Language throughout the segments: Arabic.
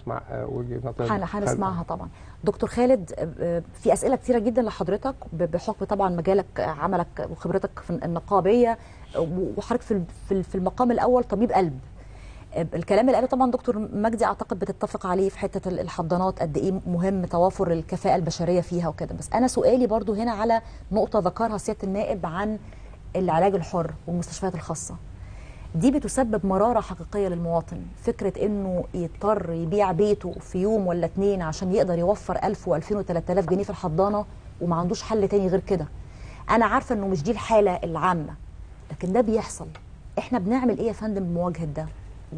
نسمع وجهه نظر هنسمعها طبعا. دكتور خالد، في اسئله كثيره جدا لحضرتك بحكم طبعا مجالك، عملك وخبرتك في النقابيه، وحضرتك في المقام الاول طبيب قلب. الكلام اللي قاله طبعا دكتور مجدي اعتقد بتتفق عليه في حته الحضانات، قد ايه مهم توافر الكفاءه البشريه فيها وكده. بس انا سؤالي برضو هنا على نقطه ذكرها سياده النائب عن العلاج الحر والمستشفيات الخاصه. دي بتسبب مراره حقيقيه للمواطن، فكره انه يضطر يبيع بيته في يوم ولا اتنين عشان يقدر يوفر 1000 و2000 و3000 جنيه في الحضانه وما عندوش حل تاني غير كده. انا عارفه انه مش دي الحاله العامه، لكن ده بيحصل. احنا بنعمل ايه يا فندم بمواجهه ده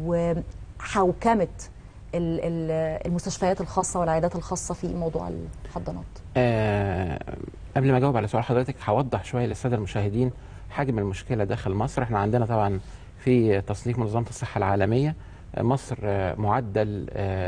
وحوكمه المستشفيات الخاصه والعيادات الخاصه في موضوع الحضانات؟ قبل ما اجاوب على سؤال حضرتك هوضح شويه للساده المشاهدين حجم المشكله داخل مصر. احنا عندنا طبعا في تصنيف منظمه الصحه العالميه مصر معدل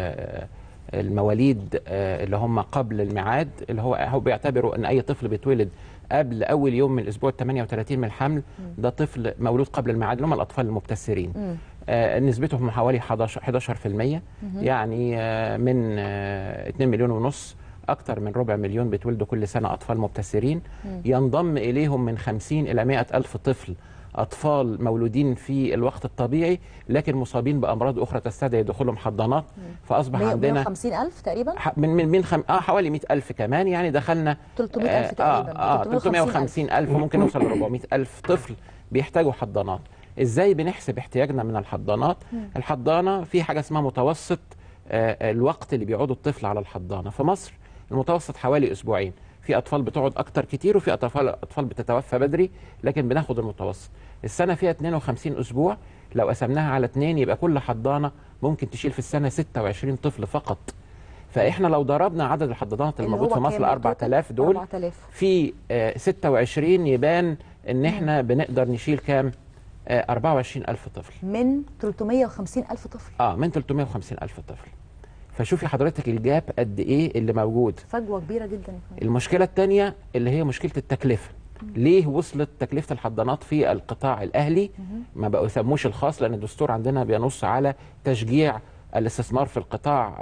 المواليد اللي هم قبل الميعاد، اللي هو بيعتبروا ان اي طفل بيتولد قبل اول يوم من الاسبوع 38 من الحمل ده طفل مولود قبل الميعاد، اللي هم الاطفال المبتسرين. نسبتهم حوالي 11%، يعني من 2 مليون ونص أكثر من ربع مليون بيتولدوا كل سنة أطفال مبتسرين. ينضم إليهم من 50 إلى 100 ألف طفل أطفال مولودين في الوقت الطبيعي لكن مصابين بأمراض أخرى تستدعي دخولهم حضانات. فأصبح عندنا 150 ألف تقريبا، حوالي 100 ألف كمان، يعني دخلنا 300 ألف تقريبا. 350 ألف وممكن نوصل ل 400 ألف طفل بيحتاجوا حضانات. ازاي بنحسب احتياجنا من الحضانات؟ الحضانه في حاجه اسمها متوسط الوقت اللي بيقعدوا الطفل على الحضانه. في مصر المتوسط حوالي اسبوعين، في اطفال بتقعد اكتر كتير وفي اطفال بتتوفى بدري، لكن بناخد المتوسط. السنه فيها 52 اسبوع، لو قسمناها على 2 يبقى كل حضانه ممكن تشيل في السنه 26 طفل فقط. فاحنا لو ضربنا عدد الحضانات الموجود في مصر 4000 دول 4000 في 26 يبان ان احنا بنقدر نشيل كام؟ 24 ألف طفل من 350 ألف طفل. من 350 ألف طفل. فشوفي حضرتك الجاب قد ايه اللي موجود، فجوه كبيره جدا. المشكله الثانيه اللي هي مشكله التكلفه. ليه وصلت تكلفه الحضانات في القطاع الاهلي ما بقوا يسموش الخاص؟ لان الدستور عندنا بينص على تشجيع الاستثمار في القطاع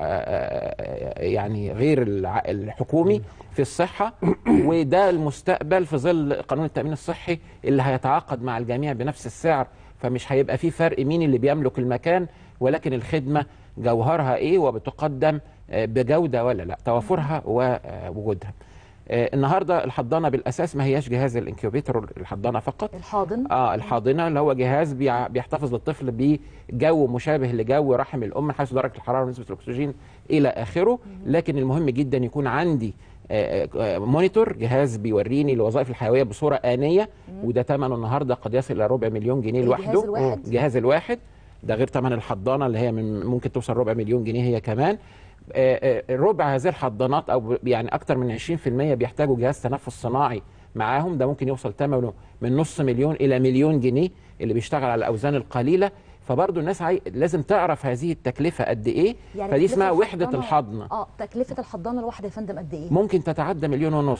يعني غير الحكومي في الصحة، وده المستقبل في ظل قانون التأمين الصحي اللي هيتعاقد مع الجميع بنفس السعر. فمش هيبقى في فرق مين اللي بيملك المكان، ولكن الخدمة جوهرها ايه وبتقدم بجودة ولا لا، توافرها ووجودها. النهارده الحضانه بالاساس ما هياش جهاز الانكيوبيتر الحضانه فقط، الحاضنه اللي هو جهاز بيحتفظ للطفل بجو مشابه لجو رحم الام من حيث درجه الحراره ونسبه الاكسجين الى اخره. لكن المهم جدا يكون عندي مونيتور، جهاز بيوريني الوظائف الحيويه بصوره آنية، وده ثمنه النهارده قد يصل الى ربع مليون جنيه لوحده. الجهاز الواحد ده غير ثمن الحضانه اللي هي ممكن توصل ربع مليون جنيه هي كمان. ربع هذه الحضانات او يعني اكثر من 20% بيحتاجوا جهاز تنفس صناعي معاهم، ده ممكن يوصل ثمنه من نص مليون الى مليون جنيه اللي بيشتغل على الاوزان القليله. فبرضه الناس لازم تعرف هذه التكلفه قد ايه. يعني فدي اسمها وحده الحضنه. تكلفه الحضانه الواحده يا فندم قد ايه؟ ممكن تتعدى 1.5 مليون.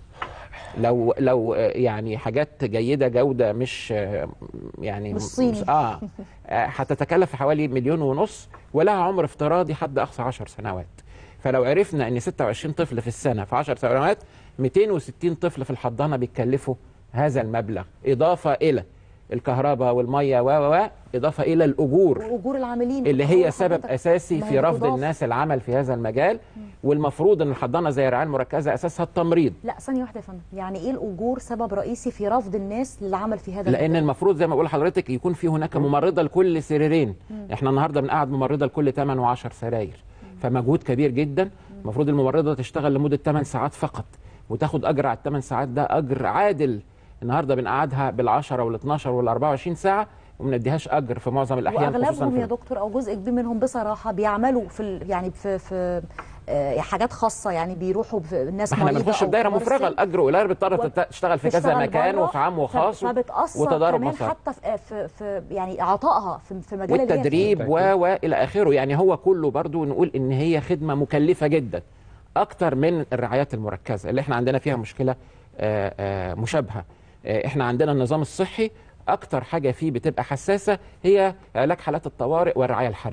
لو يعني حاجات جيده جوده مش يعني مش صيني هتتكلف حوالي 1.5 مليون، ولها عمر افتراضي حد اقصى 10 سنوات. فلو عرفنا ان 26 طفل في السنه في 10 سنوات 260 طفل في الحضانه بيتكلفوا هذا المبلغ، اضافه الى الكهرباء والميه اضافه الى الاجور واجور العاملين اللي هي سبب اساسي في رفض الناس العمل في هذا المجال. والمفروض ان الحضانه زي الرعايه المركزه اساسها التمريض. لا ثانيه واحده يا فندم، يعني ايه الاجور سبب رئيسي في رفض الناس للعمل في هذا لان المجال؟ المفروض زي ما بقول لحضرتك يكون في هناك ممرضه لكل سريرين. احنا النهارده بنقعد ممرضه لكل 8 و10 سراير، فمجهود كبير جدا. المفروض الممرضه تشتغل لمده 8 ساعات فقط وتاخد اجر على ال8 ساعات ده اجر عادل. النهارده بنقعدها بال10 وال12 وال24 ساعه وما بنديهاش اجر في معظم الاحيان. واغلبهم يا دكتور او جزء كبير منهم بصراحه بيعملوا في يعني في حاجات خاصه، يعني بيروحوا الناس مريضه. احنا بنخش في دايره مفرغه، الاجر قليل، بتضطر تشتغل في كذا مكان وفي عام وخاص وتضارب مصاري حتى في يعني عطائها في مجال والتدريب والى اخره. يعني هو كله برضو نقول ان هي خدمه مكلفه جدا اكتر من الرعايات المركزه اللي احنا عندنا فيها مشكله مشابهه. احنا عندنا النظام الصحي اكتر حاجه فيه بتبقى حساسه هي علاج حالات الطوارئ والرعايه الحرجه.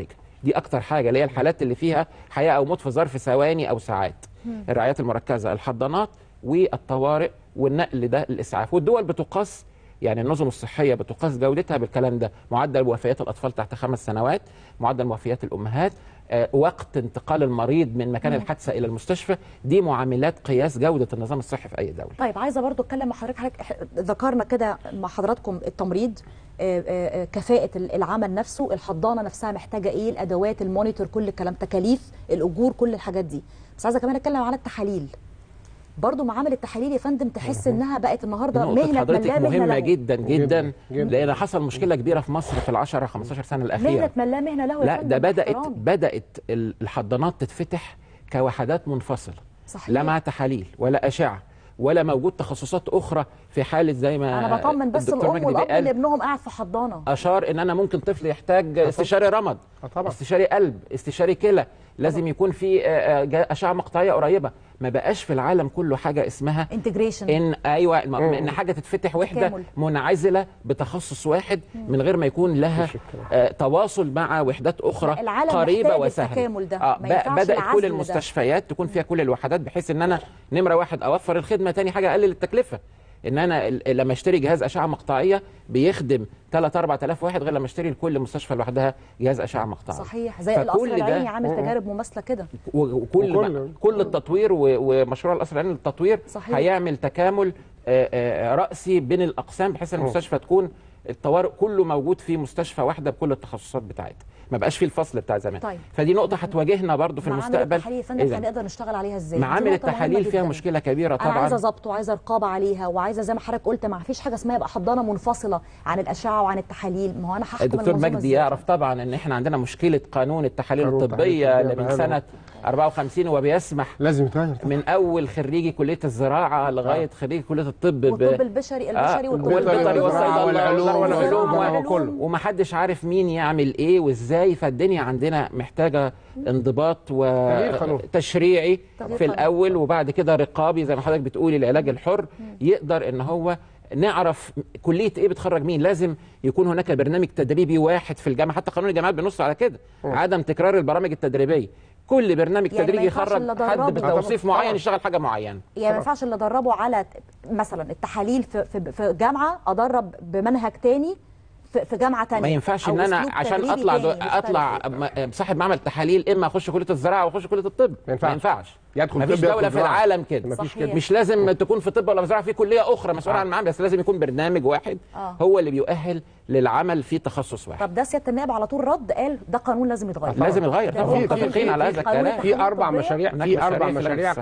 دي اكتر حاجه اللي هي الحالات اللي فيها حياه او موت في ظرف ثواني او ساعات. الرعايات المركزه، الحضانات والطوارئ والنقل ده الاسعاف. والدول بتقاس، يعني النظم الصحيه بتقاس جودتها بالكلام ده، معدل وفيات الاطفال تحت 5 سنوات، معدل وفيات الامهات، وقت انتقال المريض من مكان الحادثه الى المستشفى. دي معاملات قياس جوده النظام الصحي في اي دوله. طيب عايزه برضو اتكلم مع حضرتك ذكرنا كده مع حضراتكم التمريض، كفاءه العمل نفسه، الحضانه نفسها محتاجه ايه، الادوات، المونيتور، كل الكلام، تكاليف الاجور، كل الحاجات دي. بس عايزه كمان اتكلم عن التحاليل. برضو معامل التحاليل يا فندم تحس انها بقت النهارده مهنه حضرتك مهمه جدا جدا, جدا لان حصل مشكله كبيره في مصر في ال10 15 سنه الاخيره. مهنه من لا مهنه له. لا ده بدات الحضانات تتفتح كوحدات منفصله. صحيح. لا مع تحاليل ولا اشعه ولا موجود تخصصات اخرى. في حاله زي ما انا بطمن بس الام والاب اللي ابنهم قاعد في حضانه، اشار ان انا ممكن طفل يحتاج استشاري رمد، استشاري قلب، استشاري كلى، لازم يكون في اشعه مقطعيه قريبه. ما بقاش في العالم كله حاجه اسمها انتجريشن، ان ايوه ان حاجه تتفتح وحده منعزله بتخصص واحد من غير ما يكون لها تواصل مع وحدات اخرى قريبه وسهله. بدات كل المستشفيات تكون فيها كل الوحدات، بحيث ان انا نمره واحد اوفر الخدمه، تاني حاجه اقلل التكلفه. ان انا لما اشتري جهاز اشعه مقطعيه بيخدم 3-4,000 واحد، غير لما اشتري لكل مستشفى لوحدها جهاز اشعه مقطعيه. صحيح، زي القصر العيني عامل تجارب مماثله كده. كل التطوير ومشروع القصر العيني للتطوير هيعمل تكامل رأسي بين الاقسام، بحيث المستشفى تكون الطوارئ كله موجود في مستشفى واحده بكل التخصصات بتاعتها، ما بقاش فيه الفصل بتاع زمان. طيب. فدي نقطه هتواجهنا برضو في المستقبل. معامل التحاليل هنقدر نشتغل عليها ازاي؟ معامل التحاليل فيها مشكله كبيره طبعا. انا عايزه ضبط وعايزه رقابه عليها، وعايزه زي ما حضرتك قلت ما فيش حاجه اسمها يبقى حضانه منفصله عن الاشعه وعن التحاليل. ما هو انا هحكم الدكتور مجدي يعرف طبعا ان احنا عندنا مشكله قانون التحاليل الطبيه اللي من سنه 54 وبيسمح لازم يتغير من اول خريجي كليه الزراعه لغايه خريجي كليه الطب والطب البشري والبيطري والعلوم ومحدش عارف مين يعمل ايه وازاي. فالدنيا عندنا محتاجه انضباط وتشريعي في الاول، وبعد كده رقابي زي ما حضرتك بتقولي، العلاج الحر يقدر ان هو نعرف كليه ايه بتخرج مين. لازم يكون هناك برنامج تدريبي واحد في الجامعه، حتى قانون الجامعات بينص على كده، عدم تكرار البرامج التدريبيه. كل برنامج تدريبي يخرج حد بتوصيف معين يشتغل حاجه معينه. يعني ما ينفعش اللي ادربه على مثلا التحاليل في جامعه ادرب بمنهج تاني في جامعه ثانيه. ما ينفعش ان انا عشان اطلع صاحب معمل تحاليل اما اخش كليه الزراعه واخش كليه الطب. ما ينفعش. مفيش دوله في العالم كده. مش لازم تكون في طب ولا زراعه، في كليه اخرى مسؤوله عن المعامل، بس لازم يكون برنامج واحد هو اللي بيؤهل للعمل في تخصص واحد. طب ده سياده النائب على طول رد قال ده قانون لازم يتغير. لازم يتغير، متفقين على هذا الكلام. في 4 مشاريع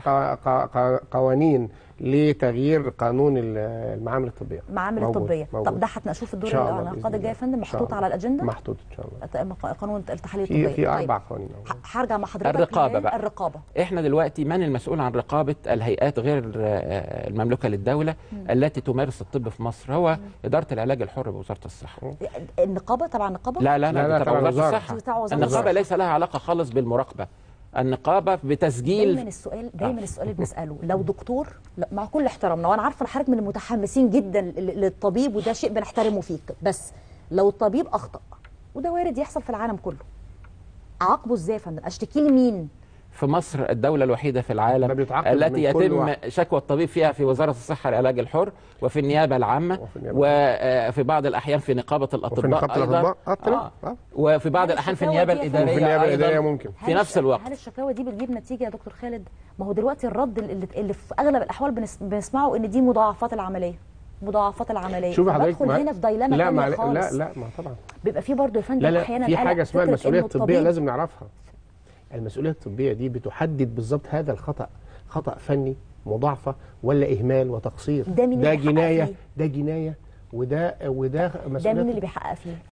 قوانين لتغيير قانون المعامل الطبيه. المعامل الطبيه. طب ده هتناقشوه في الدور الانعقاد الجاي يا فندم؟ محطوط على الاجنده؟ محطوط ان شاء الله. قانون التحاليل الطبيه في 4 قوانين. هرجع مع حضرتك. الرقابه بقى. الرقابه احنا دلوقتي من المسؤول عن رقابه الهيئات غير المملوكه للدوله التي تمارس الطب في مصر؟ هو اداره العلاج الحر بوزاره الصحه. النقابه تبع النقابه؟ لا تبع وزاره الصحه. النقابه ليس لها علاقه خالص بالمراقبه. النقابه بتسجيل. دايما السؤال اللي بنساله لو دكتور، مع كل احترامنا وانا عارفه حضرتك من المتحمسين جدا للطبيب وده شيء بنحترمه فيك، بس لو الطبيب اخطا وده وارد يحصل في العالم كله، اعاقبه ازاي يا فندم؟ اشتكي لمين؟ في مصر الدولة الوحيدة في العالم التي يتم شكوى الطبيب فيها في وزارة الصحة العلاج الحر، وفي النيابة العامة، وفي بعض الأحيان في نقابة الأطباء أيضا، وفي بعض الأحيان في النيابة الإدارية ممكن في نفس الوقت. هل الشكاوى دي بتجيب نتيجة يا دكتور خالد؟ ما هو دلوقتي الرد اللي في أغلب الأحوال بنسمعه إن دي مضاعفات العملية. شوف حضرتك هنا في دايلاما لا خالص. لا ما طبعا بيبقى في برضه يا فندم احيانا في حاجه اسمها المسؤوليه الطبيه لازم نعرفها. المسؤوليه الطبيه دي بتحدد بالظبط هذا الخطا خطا فني مضاعفه ولا اهمال وتقصير. ده جنايه وده مسؤوليه. ده مين اللي بيحقق فيه؟